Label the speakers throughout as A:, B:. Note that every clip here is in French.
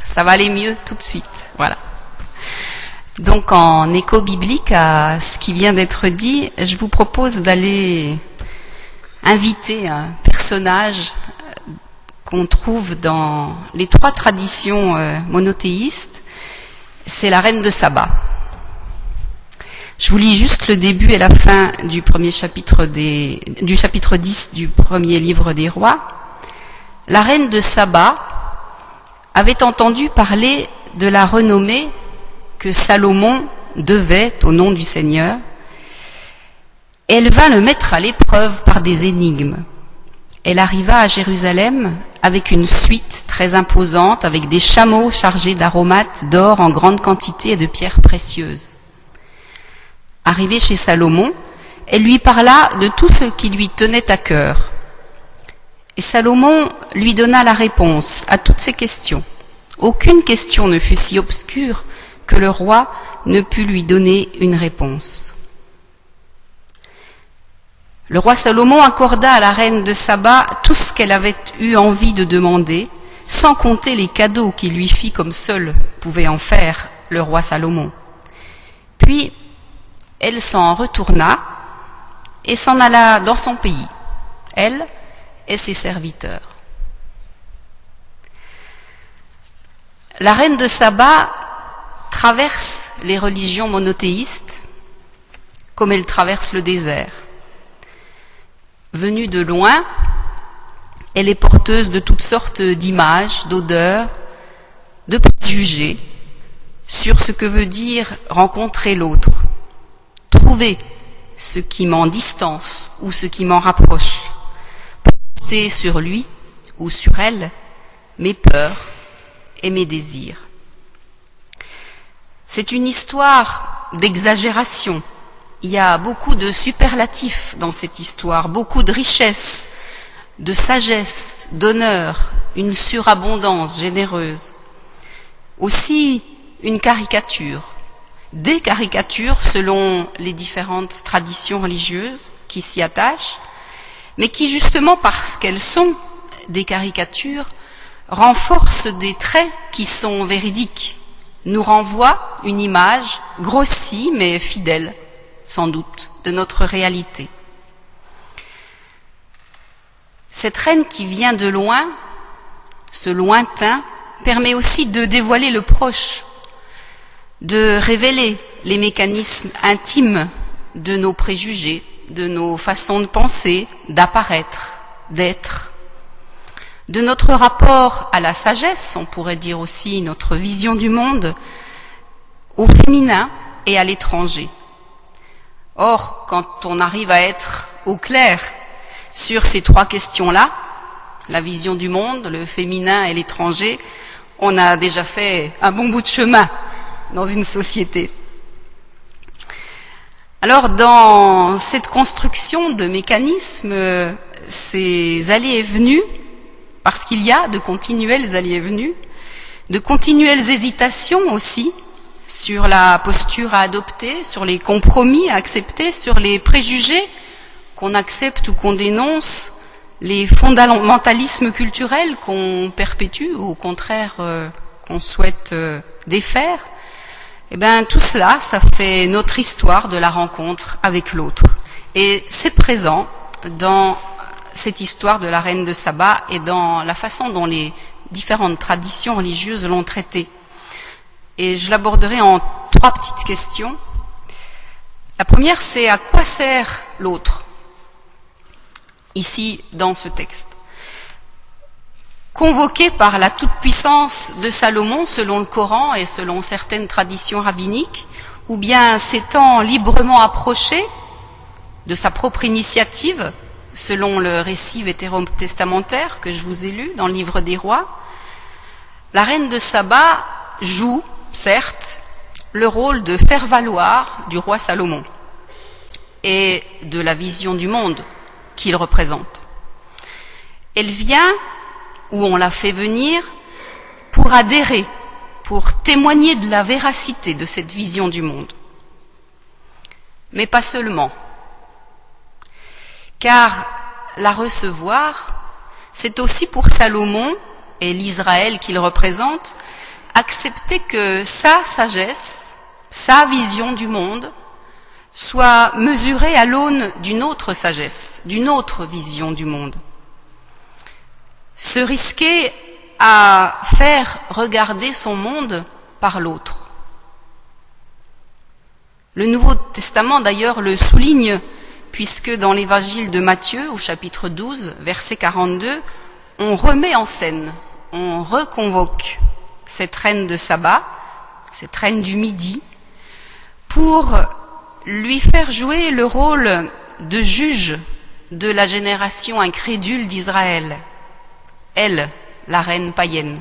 A: Ça va aller mieux tout de suite. Voilà. Donc en écho biblique à ce qui vient d'être dit, je vous propose d'aller inviter un personnage qu'on trouve dans les 3 traditions monothéistes. C'est la reine de Saba. Je vous lis juste le début et la fin du premier chapitre du chapitre 10 du premier livre des rois. La reine de Saba avait entendu parler de la renommée que Salomon devait au nom du Seigneur. Elle vint le mettre à l'épreuve par des énigmes. Elle arriva à Jérusalem avec une suite très imposante, avec des chameaux chargés d'aromates, d'or en grande quantité et de pierres précieuses. Arrivée chez Salomon, elle lui parla de tout ce qui lui tenait à cœur. Et Salomon lui donna la réponse à toutes ses questions. Aucune question ne fut si obscure que le roi ne put lui donner une réponse. Le roi Salomon accorda à la reine de Saba tout ce qu'elle avait eu envie de demander, sans compter les cadeaux qu'il lui fit comme seul pouvait en faire le roi Salomon. Puis, elle s'en retourna et s'en alla dans son pays, elle et ses serviteurs. La reine de Saba traverse les religions monothéistes comme elle traverse le désert. Venue de loin, elle est porteuse de toutes sortes d'images, d'odeurs, de préjugés sur ce que veut dire rencontrer l'autre, trouver ce qui m'en distance ou ce qui m'en rapproche, porter sur lui ou sur elle mes peurs et mes désirs. C'est une histoire d'exagération. Il y a beaucoup de superlatifs dans cette histoire, beaucoup de richesse, de sagesse, d'honneur, une surabondance généreuse. Aussi une caricature, des caricatures selon les différentes traditions religieuses qui s'y attachent, mais qui justement parce qu'elles sont des caricatures, renforcent des traits qui sont véridiques, nous renvoient une image grossie mais fidèle, sans doute, de notre réalité. Cette reine qui vient de loin, ce lointain, permet aussi de dévoiler le proche, de révéler les mécanismes intimes de nos préjugés, de nos façons de penser, d'apparaître, d'être, de notre rapport à la sagesse, on pourrait dire aussi notre vision du monde, au féminin et à l'étranger. Or, quand on arrive à être au clair sur ces 3 questions-là, la vision du monde, le féminin et l'étranger, on a déjà fait un bon bout de chemin dans une société. Alors, dans cette construction de mécanismes, ces allées et venues, parce qu'il y a de continuelles allées et venues, de continuelles hésitations aussi, sur la posture à adopter, sur les compromis à accepter, sur les préjugés qu'on accepte ou qu'on dénonce, les fondamentalismes culturels qu'on perpétue ou au contraire qu'on souhaite défaire. Eh bien, tout cela, ça fait notre histoire de la rencontre avec l'autre. Et c'est présent dans cette histoire de la reine de Saba et dans la façon dont les différentes traditions religieuses l'ont traitée. Et je l'aborderai en 3 petites questions. La première, c'est à quoi sert l'autre, ici dans ce texte. Convoqué par la toute-puissance de Salomon, selon le Coran et selon certaines traditions rabbiniques, ou bien s'étant librement approché de sa propre initiative, selon le récit vétérotestamentaire que je vous ai lu dans le livre des rois, la reine de Saba joue, certes, le rôle de faire valoir du roi Salomon et de la vision du monde qu'il représente. Elle vient, ou on la fait venir, pour adhérer, pour témoigner de la véracité de cette vision du monde. Mais pas seulement. Car la recevoir, c'est aussi pour Salomon et l'Israël qu'il représente, accepter que sa sagesse, sa vision du monde, soit mesurée à l'aune d'une autre sagesse, d'une autre vision du monde. Se risquer à faire regarder son monde par l'autre. Le Nouveau Testament d'ailleurs le souligne, puisque dans l'évangile de Matthieu, au chapitre 12, verset 42, on remet en scène, on reconvoque cette reine de Saba, cette reine du Midi, pour lui faire jouer le rôle de juge de la génération incrédule d'Israël, elle, la reine païenne.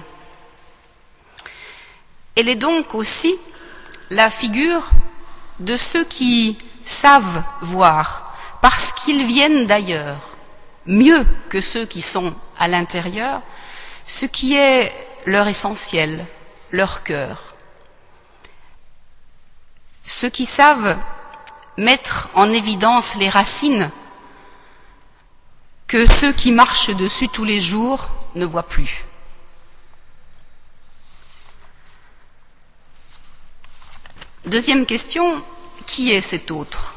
A: Elle est donc aussi la figure de ceux qui savent voir, parce qu'ils viennent d'ailleurs, mieux que ceux qui sont à l'intérieur, ce qui est leur essentiel, leur cœur. Ceux qui savent mettre en évidence les racines que ceux qui marchent dessus tous les jours ne voient plus. Deuxième question, qui est cet autre?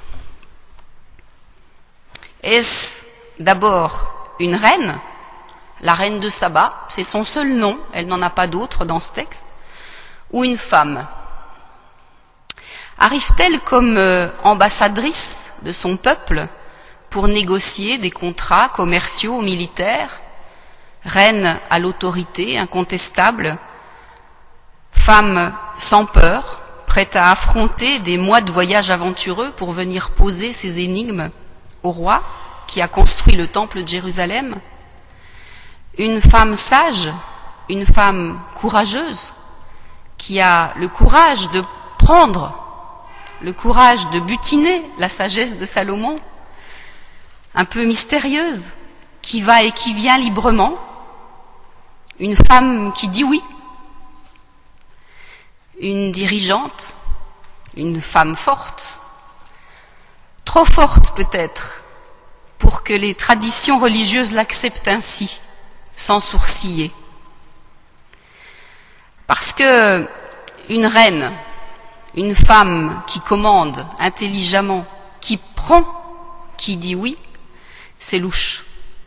A: Est-ce d'abord une reine, la reine de Saba, c'est son seul nom, elle n'en a pas d'autre dans ce texte, ou une femme? Arrive-t-elle comme ambassadrice de son peuple pour négocier des contrats commerciaux ou militaires? Reine à l'autorité incontestable, femme sans peur, prête à affronter des mois de voyage aventureux pour venir poser ses énigmes au roi qui a construit le temple de Jérusalem? Une femme sage, une femme courageuse, qui a le courage de prendre, le courage de butiner la sagesse de Salomon, un peu mystérieuse, qui va et qui vient librement, une femme qui dit oui, une dirigeante, une femme forte, trop forte peut-être, pour que les traditions religieuses l'acceptent ainsi, sans sourciller. Parce que une reine, une femme qui commande intelligemment, qui prend, qui dit oui, c'est louche.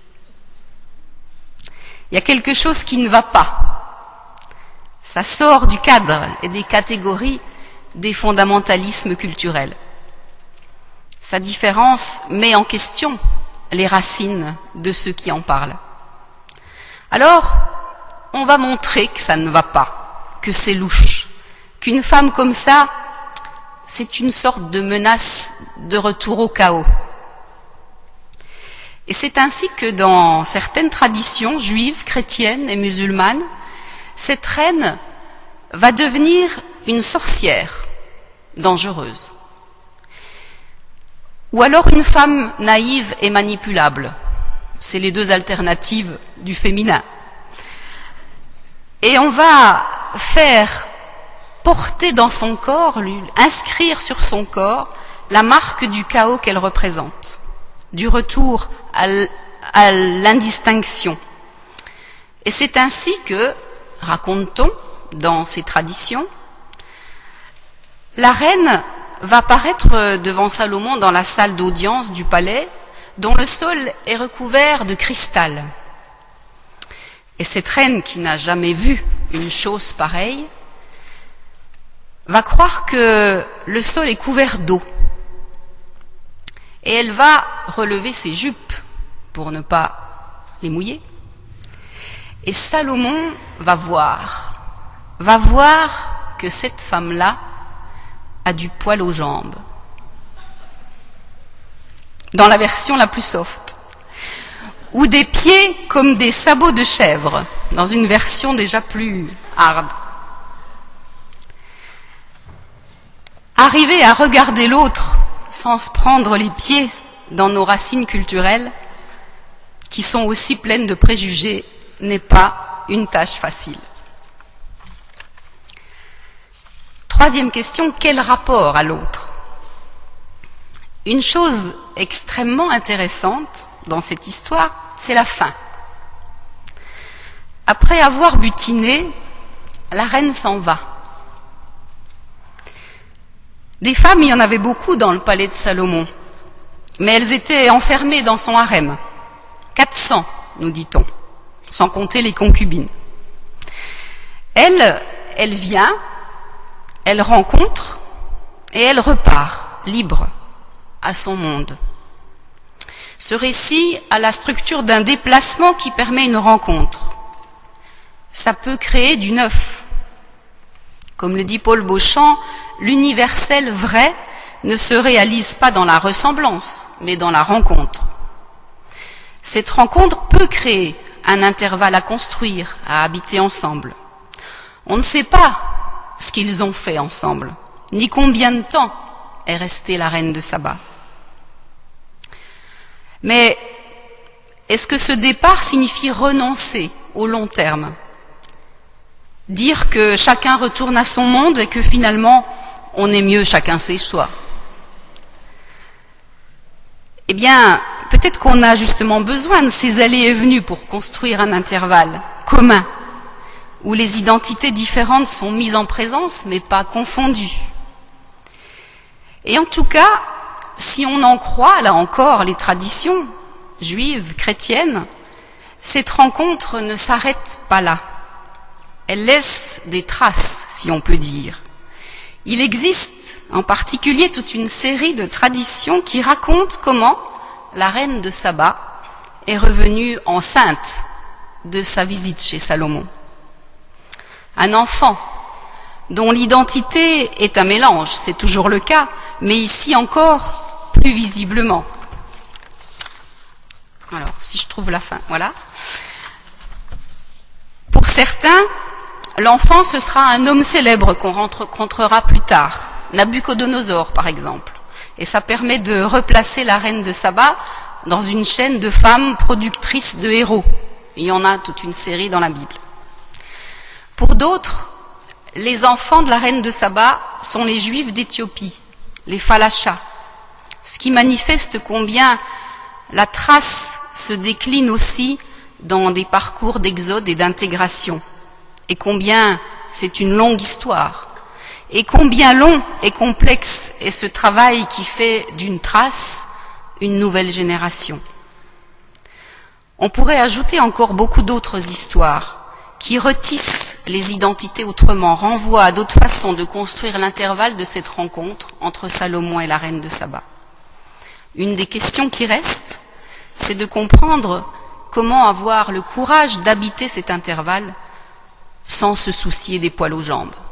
A: Il y a quelque chose qui ne va pas. Ça sort du cadre et des catégories des fondamentalismes culturels. Sa différence met en question les racines de ceux qui en parlent. Alors, on va montrer que ça ne va pas, que c'est louche, qu'une femme comme ça, c'est une sorte de menace de retour au chaos. Et c'est ainsi que dans certaines traditions juives, chrétiennes et musulmanes, cette reine va devenir une sorcière dangereuse. Ou alors une femme naïve et manipulable. C'est les deux alternatives du féminin. Et on va faire porter dans son corps, inscrire sur son corps, la marque du chaos qu'elle représente, du retour à l'indistinction. Et c'est ainsi que, raconte-t-on, dans ces traditions, la reine va paraître devant Salomon dans la salle d'audience du palais, dont le sol est recouvert de cristal. Et cette reine, qui n'a jamais vu une chose pareille, va croire que le sol est couvert d'eau. Et elle va relever ses jupes pour ne pas les mouiller. Et Salomon va voir que cette femme-là a du poil aux jambes. Dans la version la plus soft. Ou des pieds comme des sabots de chèvre, dans une version déjà plus hard. Arriver à regarder l'autre sans se prendre les pieds dans nos racines culturelles, qui sont aussi pleines de préjugés, n'est pas une tâche facile. Troisième question, quel rapport à l'autre? Une chose extrêmement intéressante dans cette histoire, c'est la fin. Après avoir butiné, la reine s'en va. Des femmes, il y en avait beaucoup dans le palais de Salomon, mais elles étaient enfermées dans son harem. 400, nous dit-on, sans compter les concubines. Elle vient, elle rencontre et elle repart, libre, à son monde. Ce récit a la structure d'un déplacement qui permet une rencontre. Ça peut créer du neuf. Comme le dit Paul Beauchamp, l'universel vrai ne se réalise pas dans la ressemblance, mais dans la rencontre. Cette rencontre peut créer un intervalle à construire, à habiter ensemble. On ne sait pas ce qu'ils ont fait ensemble, ni combien de temps est restée la reine de Saba. Mais est-ce que ce départ signifie renoncer au long terme? Dire que chacun retourne à son monde et que finalement on est mieux chacun chez soi? Eh bien, peut-être qu'on a justement besoin de ces allées et venues pour construire un intervalle commun, où les identités différentes sont mises en présence mais pas confondues. Et en tout cas, si on en croit, là encore, les traditions juives, chrétiennes, cette rencontre ne s'arrête pas là. Elle laisse des traces, si on peut dire. Il existe en particulier toute une série de traditions qui racontent comment la reine de Saba est revenue enceinte de sa visite chez Salomon. Un enfant dont l'identité est un mélange, c'est toujours le cas, mais ici encore plus visiblement. Alors, si je trouve la fin, voilà. Pour certains, l'enfant, ce sera un homme célèbre qu'on rencontrera plus tard, Nabuchodonosor par exemple. Et ça permet de replacer la reine de Saba dans une chaîne de femmes productrices de héros. Il y en a toute une série dans la Bible. Pour d'autres, les enfants de la reine de Saba sont les Juifs d'Éthiopie, les Falachas, ce qui manifeste combien la trace se décline aussi dans des parcours d'exode et d'intégration, et combien c'est une longue histoire, et combien long et complexe est ce travail qui fait d'une trace une nouvelle génération. On pourrait ajouter encore beaucoup d'autres histoires qui retissent les identités autrement, renvoient à d'autres façons de construire l'intervalle de cette rencontre entre Salomon et la reine de Saba. Une des questions qui reste, c'est de comprendre comment avoir le courage d'habiter cet intervalle sans se soucier des poils aux jambes.